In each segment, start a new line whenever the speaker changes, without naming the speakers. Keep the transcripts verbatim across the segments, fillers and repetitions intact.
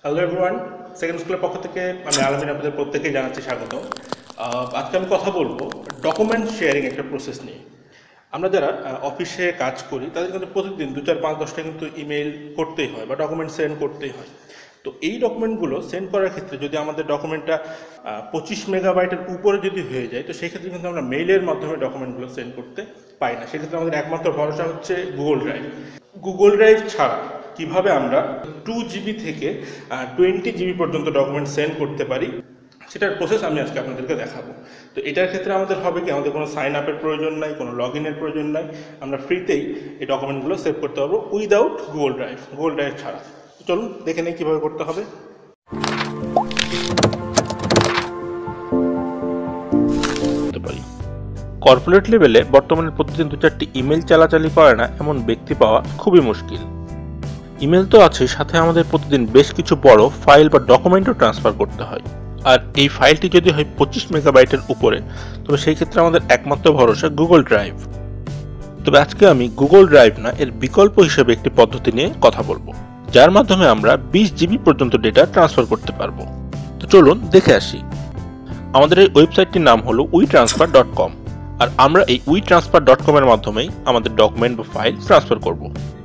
Hello everyone, second স্কুলের পক্ষ থেকে আমি আলমিন আপনাদের প্রত্যেকেই জানাচ্ছি স্বাগত। আজকে আমি কথা বলবো ডকুমেন্ট শেয়ারিং একটা প্রসেস নিয়ে। আমরা যারা অফিসে কাজ করি তাদের কিন্তু প্রতিদিন দু চার পাঁচ দশটা কিন্তু ইমেল করতেই হয় বা ডকুমেন্ট সেন্ড করতেই হয়। তো এই ডকুমেন্টগুলো সেন্ড করার ক্ষেত্রে যদি আমাদের ডকুমেন্টটা পঁচিশ মেগাবাইটের উপরে যদি হয়ে যায়, তো সেক্ষেত্রে কিন্তু আমরা মেইলের মাধ্যমে ডকুমেন্টগুলো সেন্ড করতে পাই না। সেক্ষেত্রে আমাদের একমাত্র ভরসা হচ্ছে গুগল ড্রাইভ। গুগল ড্রাইভ ছাড়া কিভাবে আমরা টু জিবি থেকে টোয়েন্টি জিবি পর্যন্ত ডকুমেন্ট সেন্ড করতে পারি সেটার প্রসেস আমি আজকে আপনাদেরকে দেখাবো। তো এটার ক্ষেত্রে আমাদের হবে কি, আমাদের কোনো সাইন আপের প্রয়োজন নাই, কোনো লগ ইনের প্রয়োজন নাই। আমরা ফ্রিতেই এই ডকুমেন্টগুলো সেভ করতে পারবো without Google drive, Google drive ছাড়া। চলুন দেখে নিই কীভাবে করতে হবে।
কর্পোরেট লেভেলে বর্তমানে প্রতিদিন দু চারটি ইমেল চালাচালি করে না এমন ব্যক্তি পাওয়া খুবই মুশকিল। ইমেল তো আছে, সাথে আমাদের প্রতিদিন বেশ কিছু বড় ফাইল বা ডকুমেন্টও ট্রান্সফার করতে হয়। আর এই ফাইলটি যদি হয় পঁচিশ মেগাবাইটের উপরে, তবে সেই ক্ষেত্রে আমাদের একমাত্র ভরসা গুগল ড্রাইভ। তবে আজকে আমি গুগল ড্রাইভ না, এর বিকল্প হিসেবে একটি পদ্ধতি নিয়ে কথা বলবো, যার মাধ্যমে আমরা বিশ জিবি পর্যন্ত ডেটা ট্রান্সফার করতে পারবো। তো চলুন দেখে আসি। আমাদের এই ওয়েবসাইটটির নাম হলো উই ট্রান্সফার ডট কম, আর আমরা এই উই ট্রান্সফার ডট কম এর মাধ্যমেই আমাদের ডকুমেন্ট বা ফাইল ট্রান্সফার করব।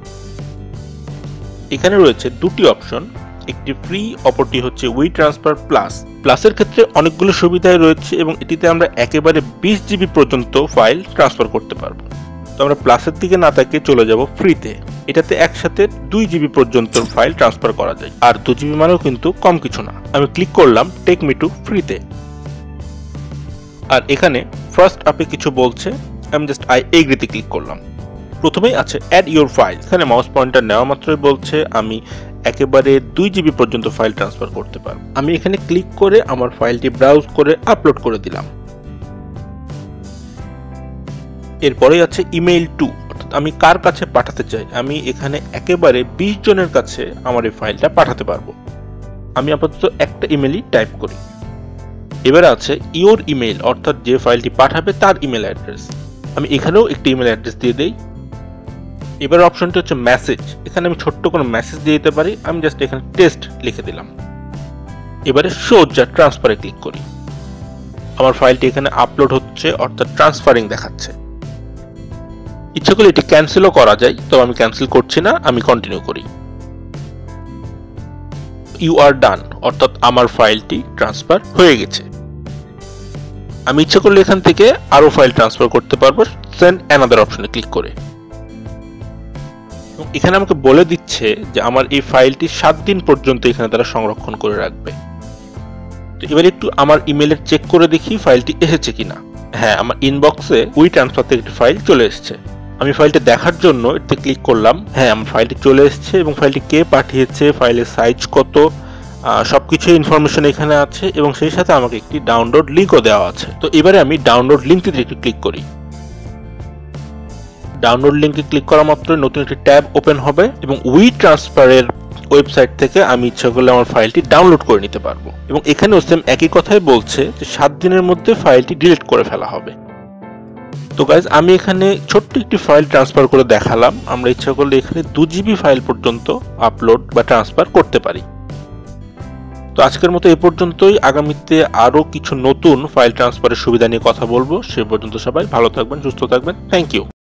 এখানে রয়েছে দুটি অপশন, একটি ফ্রি, অপরটি হচ্ছে উই ট্রান্সফার প্লাস। প্লাসের ক্ষেত্রে অনেকগুলো সুবিধাই রয়েছে এবং এটিতে আমরা একেবারে বিশ জিবি পর্যন্ত ফাইল ট্রান্সফার করতে পারবো। তো আমরা প্লাসের দিকে না তাকিয়ে চলে যাব ফ্রিতে। এটাতে একসাথে দুই জিবি পর্যন্ত ফাইল ট্রান্সফার করা যায়, আর দু জিবি মানেও কিন্তু কম কিছু না। আমি ক্লিক করলাম টেক মি টু ফ্রিতে, আর এখানে ফার্স্ট আপে কিছু বলছে, আমি জাস্ট আই এগ্রিতে ক্লিক করলাম। প্রথমেই আছে অ্যাড ইউর ফাইল। এখানে মাউস পয়েন্টার নেওয়া মাত্রই বলছে আমি একেবারে দুই জিবি পর্যন্ত ফাইল ট্রান্সফার করতে পারবো। আমি এখানে ক্লিক করে আমার ফাইলটি ব্রাউজ করে আপলোড করে দিলাম। এরপরে আছে ইমেইল টু, অর্থাৎ আমি কার কাছে পাঠাতে চাই। আমি এখানে একেবারে বিশ জনের কাছে আমার এই ফাইলটা পাঠাতে পারবো। আমি আপাতত একটা ইমেলই টাইপ করি। এবার আছে ইওর ইমেল, অর্থাৎ যে ফাইলটি পাঠাবে তার ইমেল অ্যাড্রেস। আমি এখানেও একটি ইমেল অ্যাড্রেস দিয়ে দেই। এবার অপশনটি হচ্ছে মেসেজ। এখানে আমি ছোট্ট কোনো মেসেজ দিয়ে দিতে পারি। আমি জাস্ট এখানে টেস্ট লিখে দিলাম। এবারে শো যা ট্রান্সফারে ক্লিক করি। আমার ফাইলটি এখানে আপলোড হচ্ছে, অর্থাৎ ট্রান্সফারিং দেখাচ্ছে। ইচ্ছা করলে এটি ক্যান্সেলও করা যায়, তবে আমি ক্যান্সেল করছি না, আমি কন্টিনিউ করি। ইউ আর ডান, অর্থাৎ আমার ফাইলটি ট্রান্সফার হয়ে গেছে। আমি ইচ্ছা করলে এখান থেকে আরো ফাইল ট্রান্সফার করতে পারবো সেন্ড অ্যানাদার অপশনে ক্লিক করে। এখানে আমাকে বলে দিচ্ছে যে আমার এই ফাইলটি সাত দিন পর্যন্ত এখানে তারা সংরক্ষণ করে রাখবে। তো এবার একটু আমার ইমেলের চেক করে দেখি ফাইলটি এসেছে কিনা। হ্যাঁ, আমার ইনবক্সে উই ট্রান্সফার থেকে একটি ফাইল চলে এসেছে। আমি ফাইলটা দেখার জন্য এতে ক্লিক করলাম। হ্যাঁ, আমার ফাইলটি চলে এসেছে এবং ফাইলটি কে পাঠিয়েছে, ফাইলের সাইজ কত, সবকিছু ইনফরমেশন এখানে আছে এবং সেই সাথে আমাকে একটি ডাউনলোড লিঙ্কও দেওয়া আছে। তো এবারে আমি ডাউনলোড লিঙ্কটিতে একটু ক্লিক করি। ডাউনলোড লিঙ্কে ক্লিক করা মাত্র নতুন একটি ট্যাব ওপেন হবে এবং উই ট্রান্সফারের ওয়েবসাইট থেকে আমি ইচ্ছা করলে আমার ফাইলটি ডাউনলোড করে নিতে পারবো। এবং এখানেও সেম একই কথাই বলছে যে সাত দিনের মধ্যে ফাইলটি ডিলিট করে ফেলা হবে। তো গাইজ, আমি এখানে ছোট্ট একটি ফাইল ট্রান্সফার করে দেখালাম। আমরা ইচ্ছা করলে এখানে দু জিবি ফাইল পর্যন্ত আপলোড বা ট্রান্সফার করতে পারি। তো আজকের মতো এ পর্যন্তই। আগামীতে আরো কিছু নতুন ফাইল ট্রান্সফারের সুবিধা নিয়ে কথা বলবো। সে পর্যন্ত সবাই ভালো থাকবেন, সুস্থ থাকবেন। Thank you.